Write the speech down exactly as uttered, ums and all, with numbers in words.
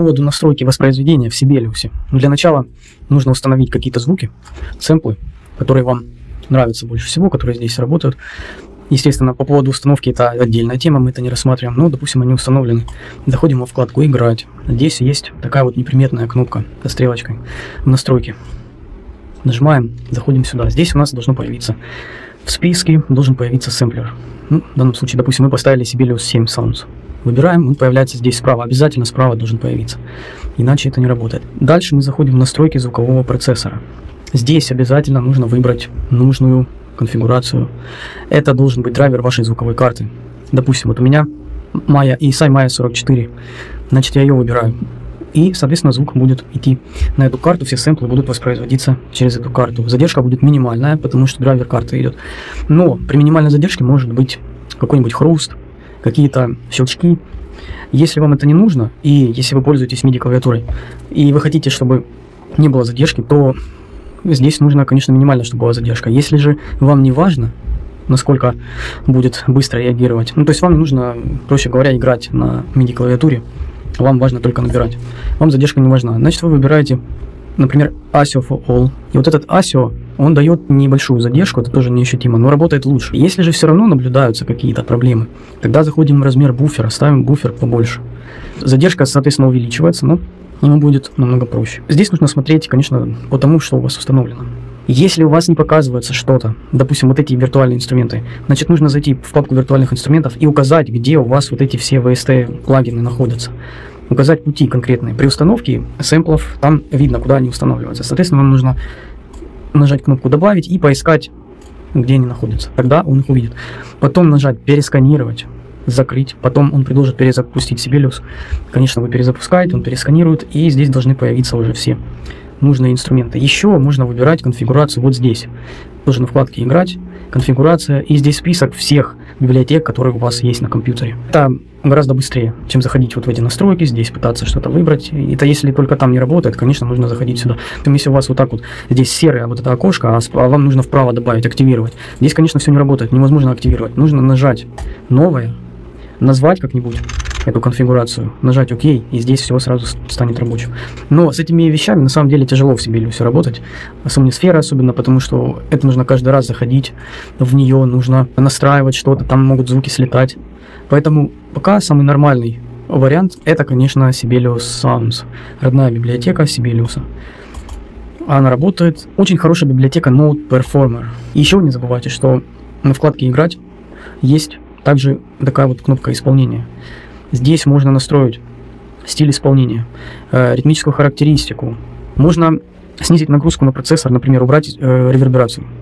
поводу настройки воспроизведения в Sibelius. Для начала нужно установить какие-то звуки, сэмплы, которые вам нравятся больше всего, которые здесь работают. Естественно, по поводу установки это отдельная тема, мы это не рассматриваем, но, допустим, они установлены. Заходим во вкладку «Играть». Здесь есть такая вот неприметная кнопка со стрелочкой в настройки. Нажимаем, заходим сюда. Здесь у нас должно появиться в списке, должен появиться сэмплер. Ну, в данном случае, допустим, мы поставили Sibelius семь Sounds. Выбираем, он появляется здесь справа. Обязательно справа должен появиться, иначе это не работает. Дальше мы заходим в настройки звукового процессора. Здесь обязательно нужно выбрать нужную конфигурацию. Это должен быть драйвер вашей звуковой карты. Допустим, вот у меня Maya и эс ай Maya сорок четыре. Значит, я ее выбираю. И, соответственно, звук будет идти на эту карту, все сэмплы будут воспроизводиться через эту карту. Задержка будет минимальная, потому что драйвер карты идет. Но при минимальной задержке может быть какой-нибудь хруст, какие-то щелчки. Если вам это не нужно, и если вы пользуетесь миди-клавиатурой, и вы хотите, чтобы не было задержки, то здесь нужно, конечно, минимально, чтобы была задержка. Если же вам не важно, насколько будет быстро реагировать, ну, то есть вам не нужно, проще говоря, играть на миди-клавиатуре, вам важно только набирать, вам задержка не важна, значит, вы выбираете, например, асио for all. И вот этот асио, он дает небольшую задержку, это тоже неощутимо, но работает лучше. Если же все равно наблюдаются какие-то проблемы, тогда заходим в размер буфера, ставим буфер побольше. Задержка, соответственно, увеличивается, но ему будет намного проще. Здесь нужно смотреть, конечно, по тому, что у вас установлено. Если у вас не показывается что-то, допустим, вот эти виртуальные инструменты, значит, нужно зайти в папку виртуальных инструментов и указать, где у вас вот эти все ви эс ти-плагины находятся. Указать пути конкретные. При установке сэмплов там видно, куда они устанавливаются. Соответственно, вам нужно нажать кнопку «Добавить» и поискать, где они находятся. Тогда он их увидит. Потом нажать «Пересканировать», закрыть. Потом он предложит перезапустить Sibelius. Конечно, вы перезапускаете, он пересканирует, и здесь должны появиться уже все нужные инструменты. Еще можно выбирать конфигурацию вот здесь. Тоже на вкладке «Играть», конфигурация, и здесь список всех библиотек, которые у вас есть на компьютере. Это гораздо быстрее, чем заходить вот в эти настройки, здесь пытаться что-то выбрать. Это если только там не работает, конечно, нужно заходить сюда. Если у вас вот так вот здесь серое вот это окошко, а вам нужно вправо добавить, активировать. Здесь, конечно, все не работает, невозможно активировать. Нужно нажать «Новое», назвать как-нибудь эту конфигурацию, нажать ОК, и здесь все сразу станет рабочим. Но с этими вещами на самом деле тяжело в Sibelius работать, с Omnisphere особенно, потому что это нужно каждый раз заходить в нее, нужно настраивать что-то, там могут звуки слетать. Поэтому пока самый нормальный вариант это, конечно, Sibelius Sounds, родная библиотека Sibelius. Она работает. Очень хорошая библиотека Note Performer. И еще не забывайте, что на вкладке «Играть» есть также такая вот кнопка «Исполнение». Здесь можно настроить стиль исполнения, э, ритмическую характеристику. Можно снизить нагрузку на процессор, например, убрать э, реверберацию.